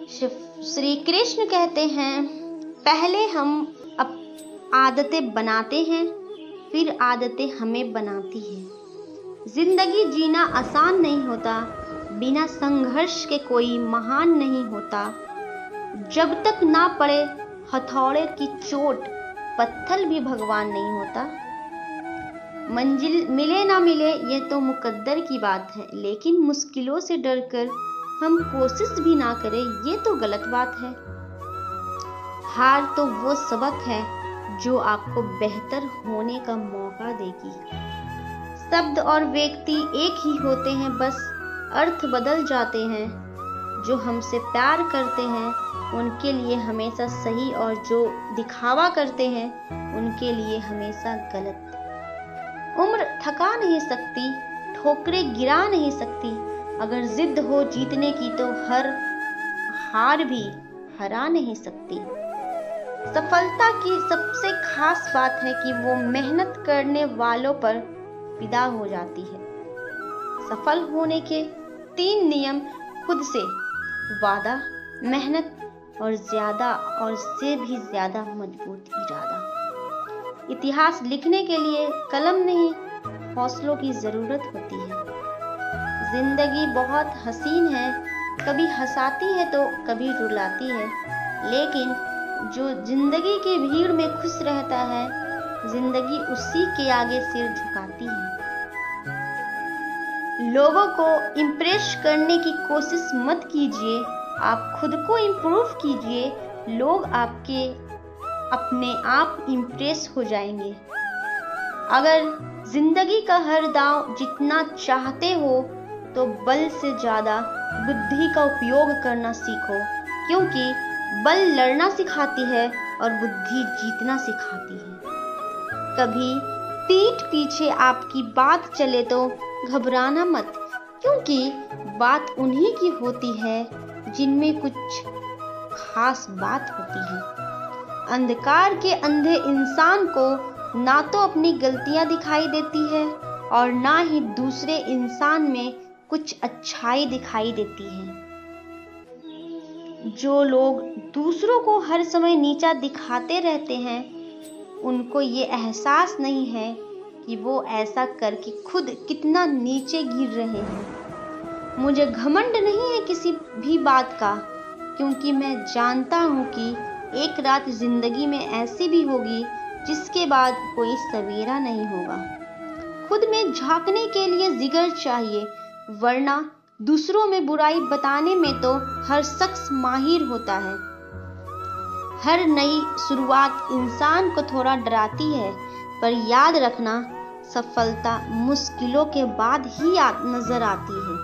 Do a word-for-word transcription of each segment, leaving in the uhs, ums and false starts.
श्री कृष्ण कहते हैं, पहले हम अब आदतें बनाते हैं, फिर आदतें हमें बनाती हैं। जिंदगी जीना आसान नहीं होता, बिना संघर्ष के कोई महान नहीं होता। जब तक ना पड़े हथौड़े की चोट, पत्थर भी भगवान नहीं होता। मंजिल मिले ना मिले ये तो मुकद्दर की बात है, लेकिन मुश्किलों से डरकर हम कोशिश भी ना करें ये तो गलत बात है। हार तो वो सबक है जो आपको बेहतर होने का मौका देगी। शब्द और व्यक्ति एक ही होते हैं, बस अर्थ बदल जाते हैं। जो हमसे प्यार करते हैं उनके लिए हमेशा सही, और जो दिखावा करते हैं उनके लिए हमेशा गलत। उम्र थका नहीं सकती, ठोकरें गिरा नहीं सकती। अगर जिद हो जीतने की तो हर हार भी हरा नहीं सकती। सफलता की सबसे खास बात है कि वो मेहनत करने वालों पर फिदा हो जाती है। सफल होने के तीन नियम: खुद से वादा, मेहनत और ज्यादा और से भी ज्यादा मजबूत इरादा। इतिहास लिखने के लिए कलम नहीं, हौसलों की जरूरत होती है। जिंदगी बहुत हसीन है, कभी हंसाती है तो कभी रुलाती है, लेकिन जो जिंदगी की भीड़ में खुश रहता है, जिंदगी उसी के आगे सिर झुकाती है। लोगों को इम्प्रेस करने की कोशिश मत कीजिए, आप खुद को इम्प्रूव कीजिए। लोग आपके अपने आप इम्प्रेस हो जाएंगे। अगर जिंदगी का हर दांव जीतना चाहते हो तो बल से ज्यादा बुद्धि का उपयोग करना सीखो, क्योंकि बल लड़ना सिखाती है और बुद्धि जीतना सिखाती है। कभी पीठ पीछे आपकी बात चले तो घबराना मत, क्योंकि बात उन्हीं की होती है जिनमें कुछ खास बात होती है। अंधकार के अंधे इंसान को ना तो अपनी गलतियां दिखाई देती है और ना ही दूसरे इंसान में कुछ अच्छाई दिखाई देती है। जो लोग दूसरों को हर समय नीचा दिखाते रहते हैं, उनको ये एहसास नहीं है कि वो ऐसा करके खुद कितना नीचे गिर रहे हैं। मुझे घमंड नहीं है किसी भी बात का, क्योंकि मैं जानता हूँ कि एक रात जिंदगी में ऐसी भी होगी जिसके बाद कोई सवेरा नहीं होगा। खुद में झांकने के लिए जिगर चाहिए, वरना दूसरों में बुराई बताने में तो हर शख्स माहिर होता है। हर नई शुरुआत इंसान को थोड़ा डराती है, पर याद रखना, सफलता मुश्किलों के बाद ही नजर आती है।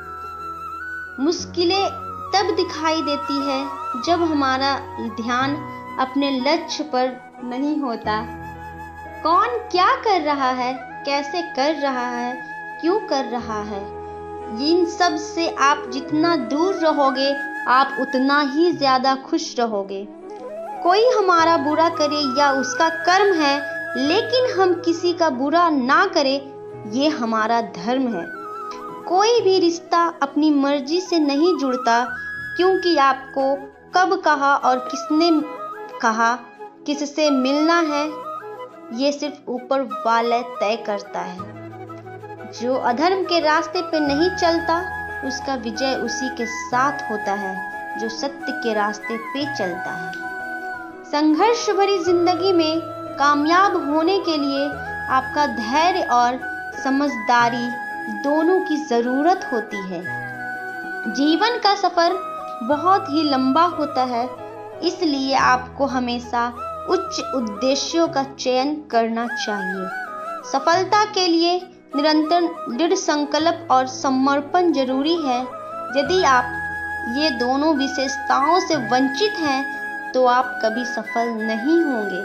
मुश्किलें तब दिखाई देती है जब हमारा ध्यान अपने लक्ष्य पर नहीं होता। कौन क्या कर रहा है, कैसे कर रहा है, क्यों कर रहा है, इन सब से आप जितना दूर रहोगे, आप उतना ही ज्यादा खुश रहोगे। कोई हमारा बुरा करे या उसका कर्म है, लेकिन हम किसी का बुरा ना करें, ये हमारा धर्म है। कोई भी रिश्ता अपनी मर्जी से नहीं जुड़ता, क्योंकि आपको कब कहा और किसने कहा, किससे मिलना है, ये सिर्फ ऊपर वाला तय करता है। जो अधर्म के रास्ते पे नहीं चलता, उसका विजय उसी के साथ होता है जो सत्य के रास्ते पे चलता है। संघर्ष भरी जिंदगी में कामयाब होने के लिए आपका धैर्य और समझदारी दोनों की जरूरत होती है। जीवन का सफर बहुत ही लंबा होता है, इसलिए आपको हमेशा उच्च उद्देश्यों का चयन करना चाहिए। सफलता के लिए निरंतर दृढ़ संकल्प और समर्पण जरूरी है। यदि आप ये दोनों विशेषताओं से वंचित हैं, तो आप कभी सफल नहीं होंगे।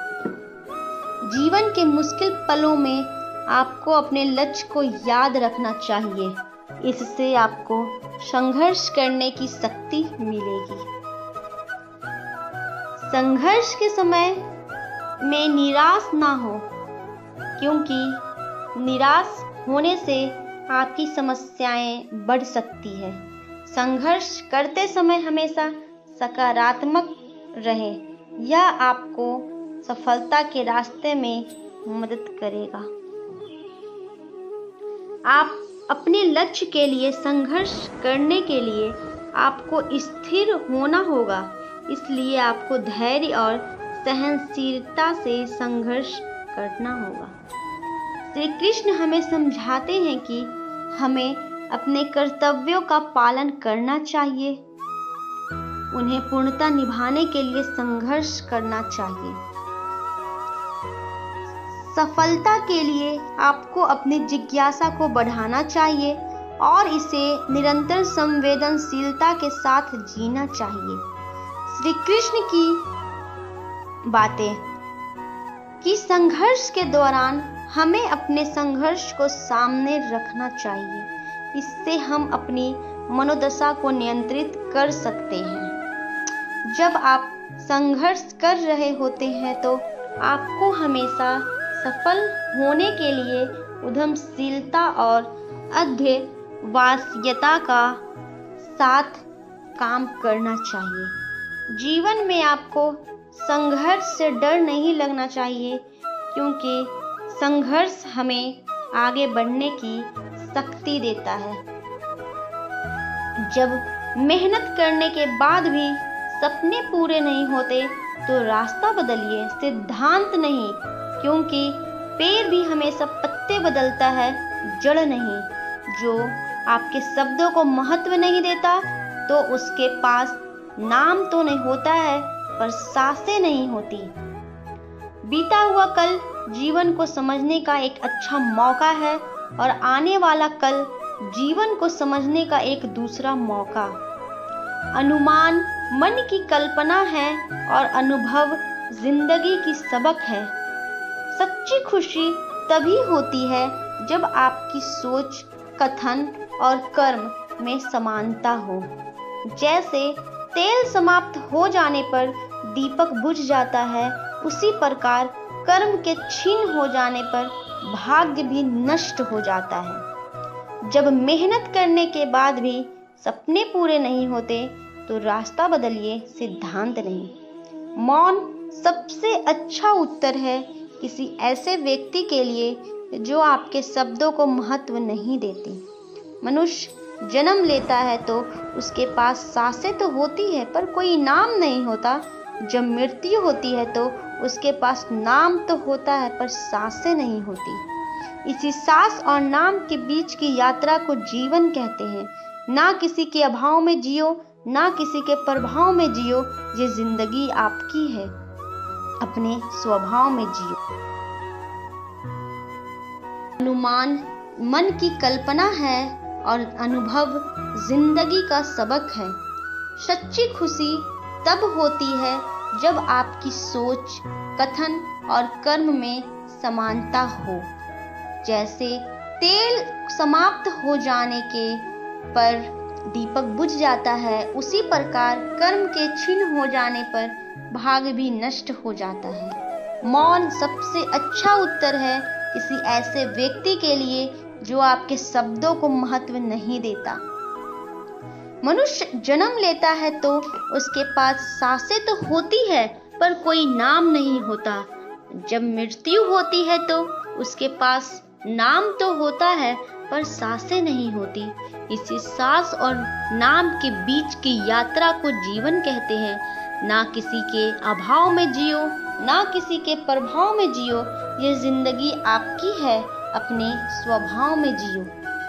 जीवन के मुश्किल पलों में आपको अपने लक्ष्य को याद रखना चाहिए, इससे आपको संघर्ष करने की शक्ति मिलेगी। संघर्ष के समय में निराश ना हो, क्योंकि निराश होने से आपकी समस्याएं बढ़ सकती है। संघर्ष करते समय हमेशा सकारात्मक रहें। यह आपको सफलता के रास्ते में मदद करेगा। आप अपने लक्ष्य के लिए संघर्ष करने के लिए आपको स्थिर होना होगा, इसलिए आपको धैर्य और सहनशीलता से संघर्ष करना होगा। श्री कृष्ण हमें समझाते हैं कि हमें अपने कर्तव्यों का पालन करना चाहिए, उन्हें पूर्णतः निभाने के लिए संघर्ष करना चाहिए। सफलता के लिए आपको अपनी जिज्ञासा को बढ़ाना चाहिए और इसे निरंतर संवेदनशीलता के साथ जीना चाहिए। श्री कृष्ण की बातें कि संघर्ष के दौरान हमें अपने संघर्ष को सामने रखना चाहिए, इससे हम अपनी मनोदशा को नियंत्रित कर सकते हैं। जब आप संघर्ष कर रहे होते हैं तो आपको हमेशा सफल होने के लिए उद्यमशीलता और अध्यवसायता का साथ काम करना चाहिए। जीवन में आपको संघर्ष से डर नहीं लगना चाहिए, क्योंकि संघर्ष हमें आगे बढ़ने की शक्ति देता है। जब मेहनत करने के बाद भी सपने पूरे नहीं होते तो रास्ता बदलिए, सिद्धांत नहीं, क्योंकि पेड़ भी हमेशा पत्ते बदलता है, जड़ नहीं। जो आपके शब्दों को महत्व नहीं देता तो उसके पास नाम तो नहीं होता है पर सांसें नहीं होती। बीता हुआ कल जीवन को समझने का एक अच्छा मौका है और आने वाला कल जीवन को समझने का एक दूसरा मौका। अनुमान मन की कल्पना है और अनुभव जिंदगी की सबक है। सच्ची खुशी तभी होती है जब आपकी सोच, कथन और कर्म में समानता हो। जैसे तेल समाप्त हो जाने पर दीपक बुझ जाता है, उसी प्रकार कर्म के क्षीण हो जाने पर भाग्य भी नष्ट हो जाता है। जब मेहनत करने के बाद भी सपने पूरे नहीं होते तो रास्ता बदलिए, सिद्धांत नहीं। मौन सबसे अच्छा उत्तर है किसी ऐसे व्यक्ति के लिए जो आपके शब्दों को महत्व नहीं देते। मनुष्य जन्म लेता है तो उसके पास सांसें तो होती है पर कोई नाम नहीं होता। जब मृत्यु होती है तो उसके पास नाम तो होता है पर सांसें नहीं होती। इसी सांस और नाम के बीच की यात्रा को जीवन कहते हैं। ना किसी के अभाव में जियो, ना किसी के प्रभाव में जियो, ये जिंदगी आपकी है, अपने स्वभाव में जियो। अनुमान मन की कल्पना है और अनुभव जिंदगी का सबक है। सच्ची खुशी तब होती है जब आपकी सोच, कथन और कर्म में समानता हो। जैसे तेल समाप्त हो जाने के पर दीपक बुझ जाता है, उसी प्रकार कर्म के क्षीण हो जाने पर भाग्य भी नष्ट हो जाता है। मौन सबसे अच्छा उत्तर है किसी ऐसे व्यक्ति के लिए जो आपके शब्दों को महत्व नहीं देता। मनुष्य जन्म लेता है तो उसके पास सांसें तो होती है पर कोई नाम नहीं होता। जब मृत्यु होती है तो उसके पास नाम तो होता है पर सांसें नहीं होती। इसी सांस और नाम के बीच की यात्रा को जीवन कहते हैं। ना किसी के अभाव में जियो, ना किसी के प्रभाव में जियो, ये जिंदगी आपकी है, अपने स्वभाव में जियो।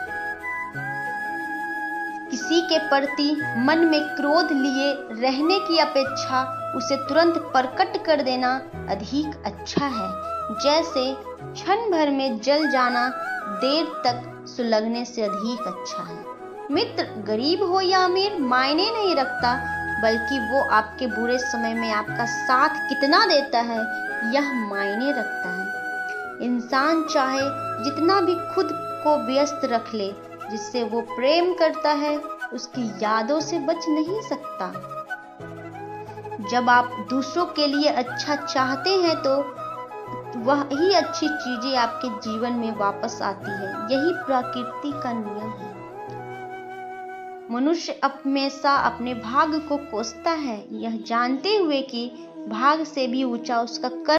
किसी के प्रति मन में क्रोध लिए रहने की अपेक्षा उसे तुरंत प्रकट कर देना अधिक अच्छा है। जैसे क्षण भर में जल जाना देर तक सुलगने से अधिक अच्छा है। मित्र गरीब हो या अमीर मायने नहीं रखता, बल्कि वो आपके बुरे समय में आपका साथ कितना देता है यह मायने रखता है। इंसान चाहे जितना भी खुद को व्यस्त रख ले, जिससे वो प्रेम करता है उसकी यादों से बच नहीं सकता। जब आप दूसरों के लिए अच्छा चाहते हैं तो वही अच्छी चीजें आपके जीवन में वापस आती है। यही प्रकृति का नियम है। मनुष्य हमेशा अपने भाग्य को कोसता है, यह जानते हुए कि भाग्य से भी ऊंचा उसका कर्म